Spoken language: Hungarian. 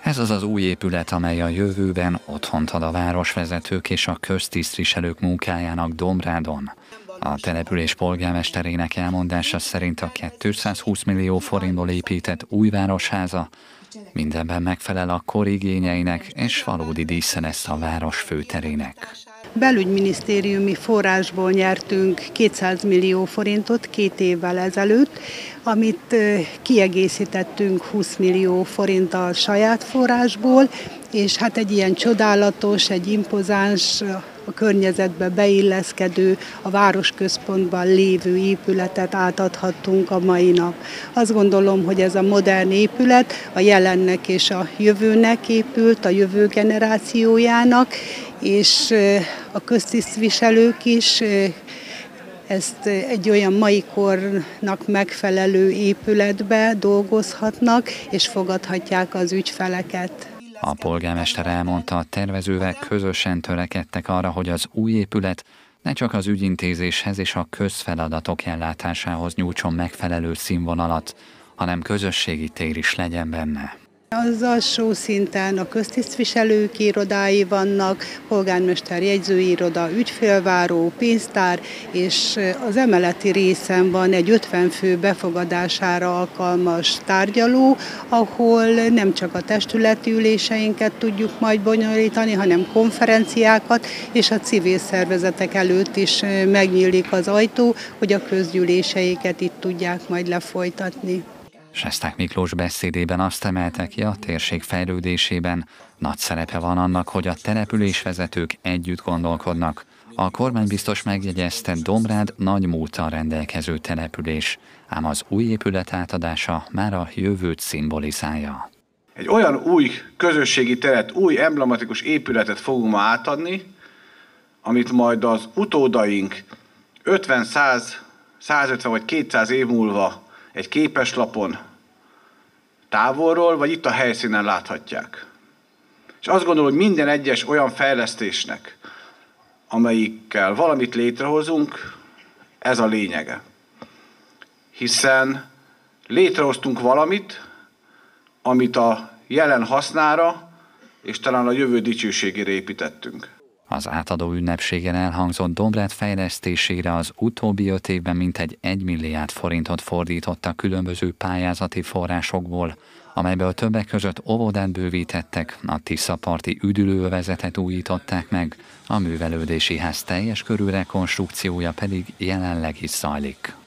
Ez az az új épület, amely a jövőben otthont ad a városvezetők és a köztisztviselők munkájának Dombrádon. A település polgármesterének elmondása szerint a 220 millió forintból épített új városháza mindenben megfelel a kor igényeinek, és valódi dísze lesz a város főterének. Belügyminisztériumi forrásból nyertünk 200 millió forintot 2 évvel ezelőtt, amit kiegészítettünk 20 millió forinttal saját forrásból, és hát egy ilyen csodálatos, egy impozáns, a környezetbe beilleszkedő, a városközpontban lévő épületet átadhattunk a mai nap. Azt gondolom, hogy ez a modern épület a jelennek és a jövőnek épült, a jövő generációjának, és a köztisztviselők is ezt egy olyan mai kornak megfelelő épületbe dolgozhatnak, és fogadhatják az ügyfeleket. A polgármester elmondta, a tervezővel közösen törekedtek arra, hogy az új épület ne csak az ügyintézéshez és a közfeladatok ellátásához nyújtson megfelelő színvonalat, hanem közösségi tér is legyen benne. Az alsó szinten a köztisztviselők irodái vannak, polgármester jegyzőiroda, ügyfélváró, pénztár, és az emeleti részen van egy 50 fő befogadására alkalmas tárgyaló, ahol nem csak a testületi üléseinket tudjuk majd bonyolítani, hanem konferenciákat, és a civil szervezetek előtt is megnyílik az ajtó, hogy a közgyűléseiket itt tudják majd lefolytatni. Sesták Miklós beszédében azt emelte ki, a térség fejlődésében nagy szerepe van annak, hogy a településvezetők együtt gondolkodnak. A kormánybiztos megjegyezte, Dombrád nagy múlttal rendelkező település, ám az új épület átadása már a jövőt szimbolizálja. Egy olyan új közösségi teret, új emblematikus épületet fogunk ma átadni, amit majd az utódaink 50, 100, 150 vagy 200 év múlva egy képeslapon távolról, vagy itt a helyszínen láthatják. És azt gondolom, hogy minden egyes olyan fejlesztésnek, amelyikkel valamit létrehozunk, ez a lényege. Hiszen létrehoztunk valamit, amit a jelen hasznára és talán a jövő dicsőségére építettünk. Az átadó ünnepségen elhangzott Dombrád fejlesztésére az utóbbi 5 évben mintegy 1 milliárd forintot fordítottak különböző pályázati forrásokból, amelyből többek között óvodát bővítettek, a Tiszaparti üdülőövezetet újították meg, a művelődési ház teljes körű rekonstrukciója pedig jelenleg is zajlik.